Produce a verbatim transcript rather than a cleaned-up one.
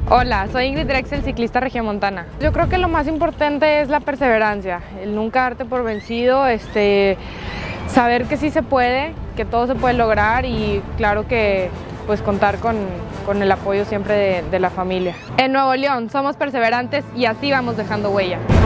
Hola, soy Ingrid Drexel, ciclista regiomontana. Yo creo que lo más importante es la perseverancia, el nunca darte por vencido, este, saber que sí se puede, que todo se puede lograr y claro que pues contar con, con el apoyo siempre de, de la familia. En Nuevo León somos perseverantes y así vamos dejando huella.